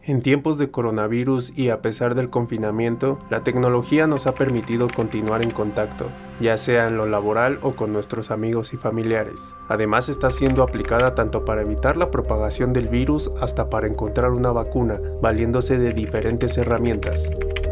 En tiempos de coronavirus y a pesar del confinamiento, la tecnología nos ha permitido continuar en contacto, ya sea en lo laboral o con nuestros amigos y familiares. Además, está siendo aplicada tanto para evitar la propagación del virus hasta para encontrar una vacuna, valiéndose de diferentes herramientas.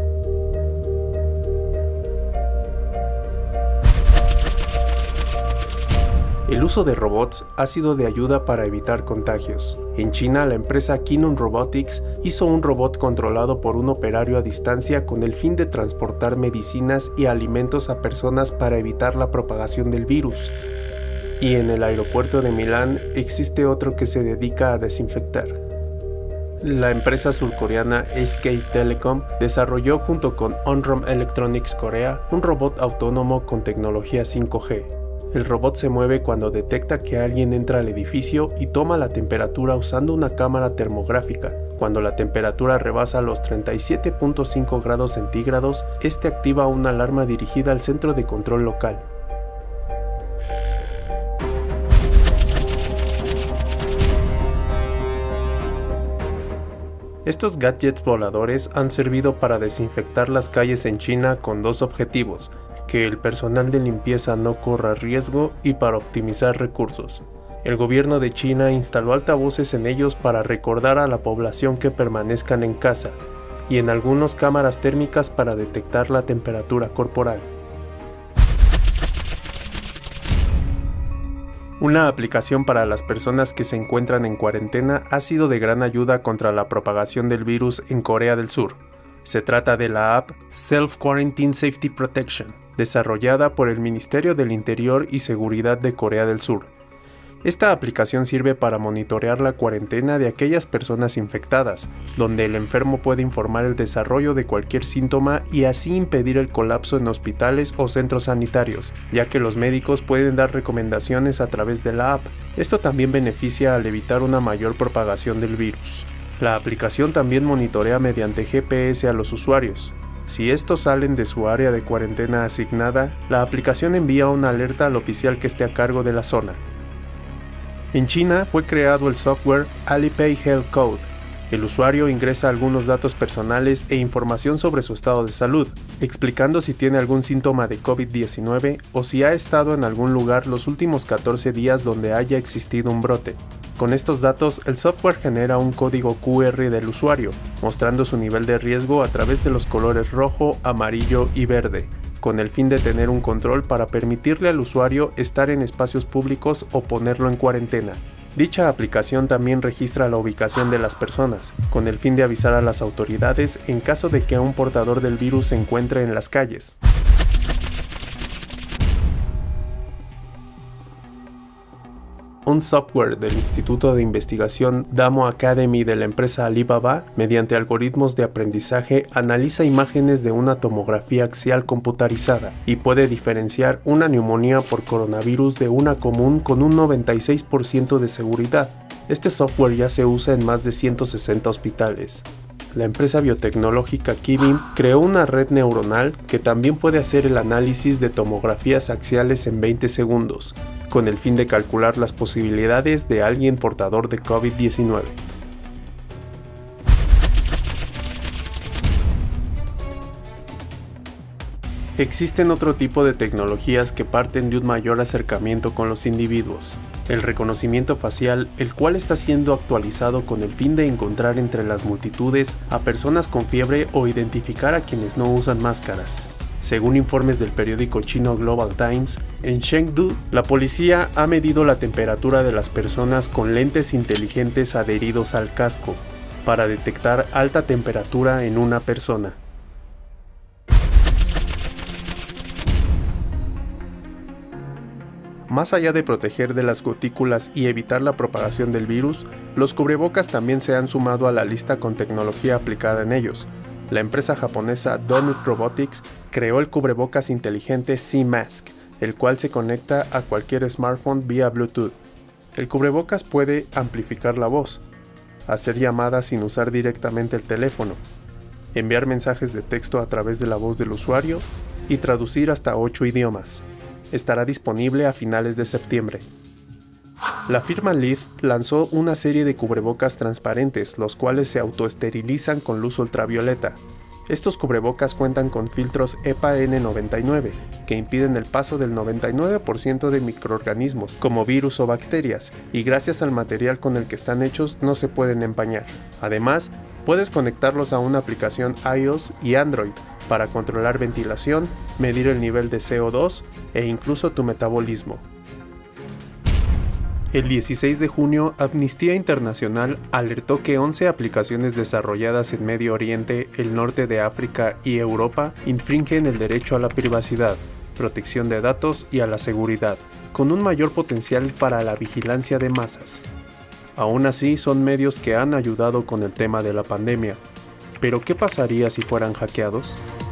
El uso de robots ha sido de ayuda para evitar contagios. En China, la empresa Kinun Robotics hizo un robot controlado por un operario a distancia con el fin de transportar medicinas y alimentos a personas para evitar la propagación del virus. Y en el aeropuerto de Milán existe otro que se dedica a desinfectar. La empresa surcoreana SK Telecom desarrolló junto con Onrom Electronics Korea un robot autónomo con tecnología 5G. El robot se mueve cuando detecta que alguien entra al edificio y toma la temperatura usando una cámara termográfica. Cuando la temperatura rebasa los 37.5 grados centígrados, este activa una alarma dirigida al centro de control local. Estos gadgets voladores han servido para desinfectar las calles en China con dos objetivos: que el personal de limpieza no corra riesgo y para optimizar recursos. El gobierno de China instaló altavoces en ellos para recordar a la población que permanezcan en casa, y en algunos cámaras térmicas para detectar la temperatura corporal. Una aplicación para las personas que se encuentran en cuarentena ha sido de gran ayuda contra la propagación del virus en Corea del Sur. Se trata de la app Self-Quarantine Safety Protection, desarrollada por el Ministerio del Interior y Seguridad de Corea del Sur. Esta aplicación sirve para monitorear la cuarentena de aquellas personas infectadas, donde el enfermo puede informar el desarrollo de cualquier síntoma y así impedir el colapso en hospitales o centros sanitarios, ya que los médicos pueden dar recomendaciones a través de la app. Esto también beneficia al evitar una mayor propagación del virus. La aplicación también monitorea mediante GPS a los usuarios. Si estos salen de su área de cuarentena asignada, la aplicación envía una alerta al oficial que esté a cargo de la zona. En China fue creado el software Alipay Health Code. El usuario ingresa algunos datos personales e información sobre su estado de salud, explicando si tiene algún síntoma de COVID-19 o si ha estado en algún lugar los últimos 14 días donde haya existido un brote. Con estos datos, el software genera un código QR del usuario, mostrando su nivel de riesgo a través de los colores rojo, amarillo y verde, con el fin de tener un control para permitirle al usuario estar en espacios públicos o ponerlo en cuarentena. Dicha aplicación también registra la ubicación de las personas, con el fin de avisar a las autoridades en caso de que un portador del virus se encuentre en las calles. Un software del Instituto de Investigación Damo Academy de la empresa Alibaba, mediante algoritmos de aprendizaje, analiza imágenes de una tomografía axial computarizada y puede diferenciar una neumonía por coronavirus de una común con un 96% de seguridad. Este software ya se usa en más de 160 hospitales. La empresa biotecnológica Kibin creó una red neuronal que también puede hacer el análisis de tomografías axiales en 20 segundos, con el fin de calcular las posibilidades de alguien portador de COVID-19. Existen otro tipo de tecnologías que parten de un mayor acercamiento con los individuos. El reconocimiento facial, el cual está siendo actualizado con el fin de encontrar entre las multitudes a personas con fiebre o identificar a quienes no usan máscaras. Según informes del periódico chino Global Times, en Chengdu, la policía ha medido la temperatura de las personas con lentes inteligentes adheridos al casco, para detectar alta temperatura en una persona. Más allá de proteger de las gotículas y evitar la propagación del virus, los cubrebocas también se han sumado a la lista con tecnología aplicada en ellos. La empresa japonesa Donut Robotics creó el cubrebocas inteligente C-Mask, el cual se conecta a cualquier smartphone vía Bluetooth. El cubrebocas puede amplificar la voz, hacer llamadas sin usar directamente el teléfono, enviar mensajes de texto a través de la voz del usuario y traducir hasta 8 idiomas. Estará disponible a finales de septiembre. La firma Leaf lanzó una serie de cubrebocas transparentes, los cuales se autoesterilizan con luz ultravioleta. Estos cubrebocas cuentan con filtros EPA N99, que impiden el paso del 99% de microorganismos, como virus o bacterias, y gracias al material con el que están hechos no se pueden empañar. Además, puedes conectarlos a una aplicación iOS y Android para controlar ventilación, medir el nivel de CO2 e incluso tu metabolismo. El 16 de junio, Amnistía Internacional alertó que 11 aplicaciones desarrolladas en Medio Oriente, el norte de África y Europa infringen el derecho a la privacidad, protección de datos y a la seguridad, con un mayor potencial para la vigilancia de masas. Aún así, son medios que han ayudado con el tema de la pandemia. ¿Pero qué pasaría si fueran hackeados?